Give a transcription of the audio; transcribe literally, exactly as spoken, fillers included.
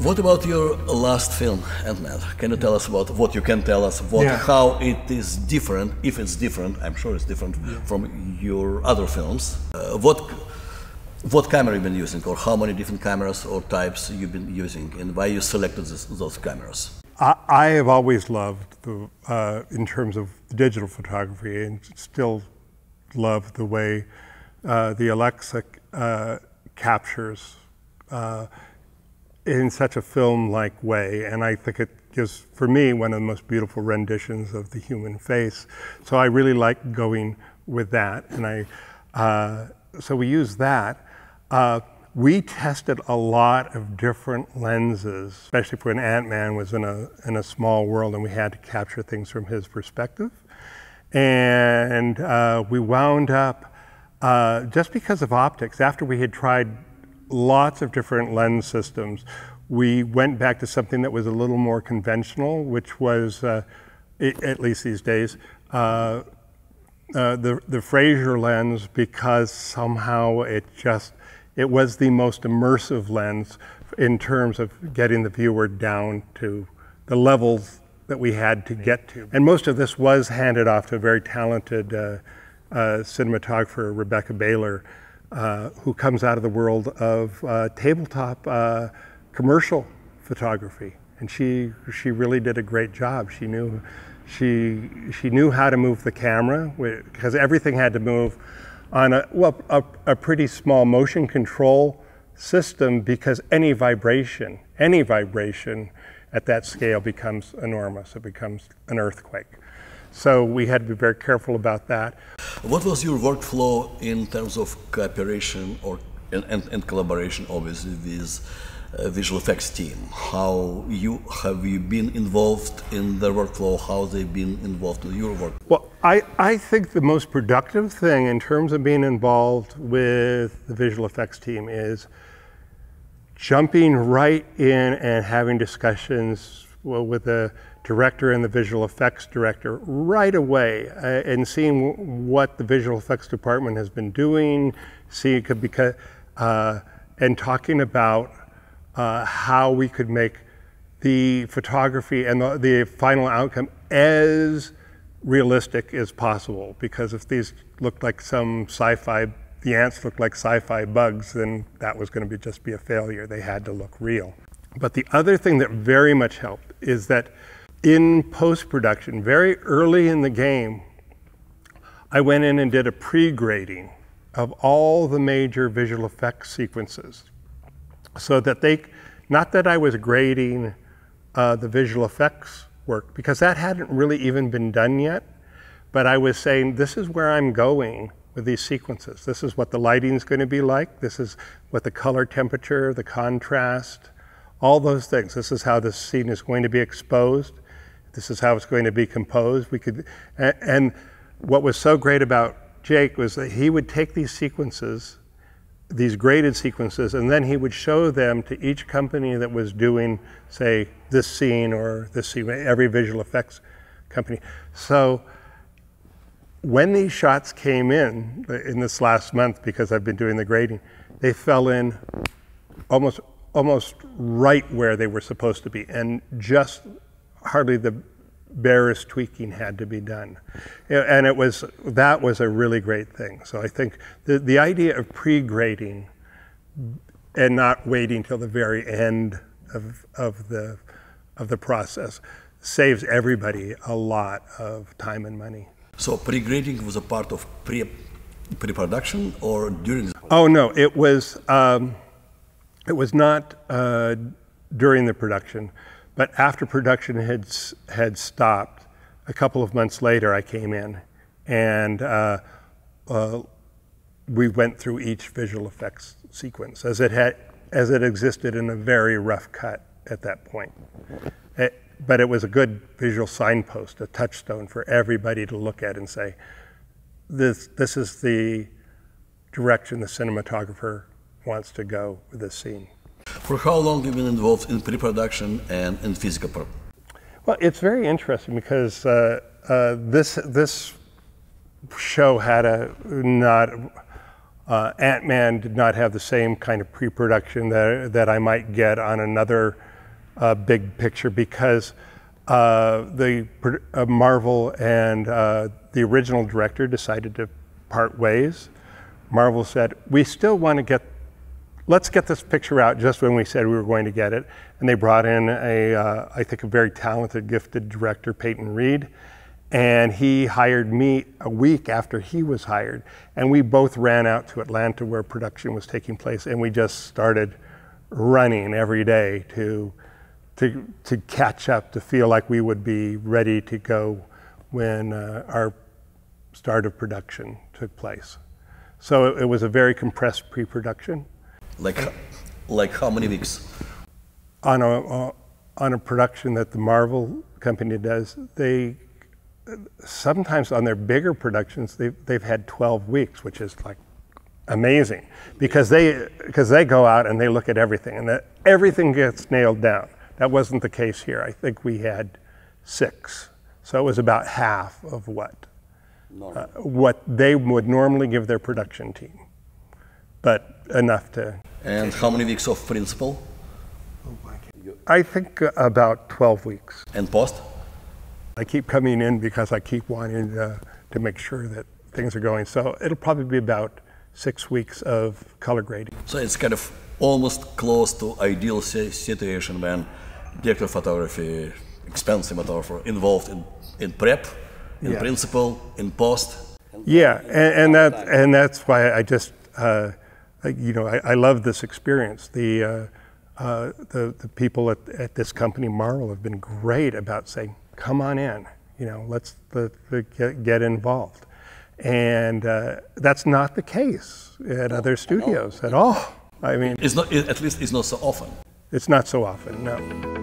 What about your last film, Ant-Man? Can you tell us about what you can tell us, what, yeah. how it is different, if it's different, I'm sure it's different yeah. from your other films. Uh, what, what camera you've been using, or how many different cameras or types you've been using, and why you selected this, those cameras? I, I have always loved, the, uh, in terms of digital photography, and still love the way uh, the Alexa uh, captures uh, in such a film-like way, and I think it gives, for me, one of the most beautiful renditions of the human face. So I really like going with that, and I, uh, so we use that. Uh, we tested a lot of different lenses, especially when Ant-Man was in a, in a small world and we had to capture things from his perspective. And uh, we wound up, uh, just because of optics, after we had tried lots of different lens systems, we went back to something that was a little more conventional, which was, uh, it, at least these days, uh, uh, the, the Fraser lens, because somehow it just, it was the most immersive lens in terms of getting the viewer down to the levels that we had to get to. And most of this was handed off to a very talented uh, uh, cinematographer, Rebecca Baylor, Uh, who comes out of the world of uh, tabletop uh, commercial photography, and she she really did a great job. She knew she she knew how to move the camera, because everything had to move on a well a, a pretty small motion control system, because any vibration any vibration at that scale becomes enormous. It becomes an earthquake. So we had to be very careful about that. What was your workflow in terms of cooperation or and, and, and collaboration, obviously, with uh, visual effects team? How you have you been involved in their workflow? How they've been involved in your work? Well, I, I think the most productive thing in terms of being involved with the visual effects team is jumping right in and having discussions well, with the director and the visual effects director right away, uh, and seeing what the visual effects department has been doing, see, because, uh, and talking about uh, how we could make the photography and the, the final outcome as realistic as possible. Because if these looked like some sci-fi, the ants looked like sci-fi bugs, then that was going to be just be a failure. They had to look real. But the other thing that very much helped is that in post-production, very early in the game, I went in and did a pre-grading of all the major visual effects sequences, so that they, not that I was grading uh, the visual effects work, because that hadn't really even been done yet, but I was saying, this is where I'm going with these sequences. This is what the lighting's going to be like. This is what the color temperature, the contrast, all those things. This is how this scene is going to be exposed. This is how it's going to be composed. We could, and, and what was so great about Jake was that he would take these sequences, these graded sequences, and then he would show them to each company that was doing, say, this scene or this scene, every visual effects company. So when these shots came in, in this last month, because I've been doing the grading, they fell in almost, almost right where they were supposed to be, and just hardly the barest tweaking had to be done. And it was, that was a really great thing. So I think the, the idea of pre-grading and not waiting till the very end of, of, the, of the process saves everybody a lot of time and money. So pre-grading was a part of pre, pre-production or during? Oh no, it was, um, it was not uh, during the production. But after production had, had stopped, a couple of months later I came in, and uh, uh, we went through each visual effects sequence as it, had, as it existed in a very rough cut at that point. It, but it was a good visual signpost, a touchstone for everybody to look at and say, this, this is the direction the cinematographer wants to go with this scene. For how long have you been involved in pre-production and in physical part? Well, it's very interesting because uh, uh, this this show had a not uh, Ant-Man did not have the same kind of pre-production that that I might get on another uh, big picture because uh, the uh, Marvel and uh, the original director decided to part ways. Marvel said, we still want to get, let's get this picture out just when we said we were going to get it. And they brought in a, uh, I think a very talented, gifted director, Peyton Reed. And he hired me a week after he was hired. And we both ran out to Atlanta where production was taking place. And we just started running every day to, to, to catch up, to feel like we would be ready to go when uh, our start of production took place. So it, it was a very compressed pre-production. Like, like how many weeks? On a, uh, on a production that the Marvel company does, they, sometimes on their bigger productions, they've, they've had twelve weeks, which is like amazing because they, because they go out and they look at everything and that everything gets nailed down. That wasn't the case here. I think we had six. So it was about half of what, uh, what they would normally give their production team, but enough to. And how many weeks of principal? I think about twelve weeks. And post? I keep coming in because I keep wanting to, to make sure that things are going. So it'll probably be about six weeks of color grading. So it's kind of almost close to ideal situation when director of photography, expensive cinematographer, involved in, in prep, in yeah. principal, in post. Yeah, and, and that and that's why I just uh, you know I, I love this experience. The uh, uh, the the people at, at this company Marvel have been great about saying, come on in, you know, let's let, let get, get involved. And uh, that's not the case at other studios at all. I mean, it's not, at least it's not so often. It's not so often, no.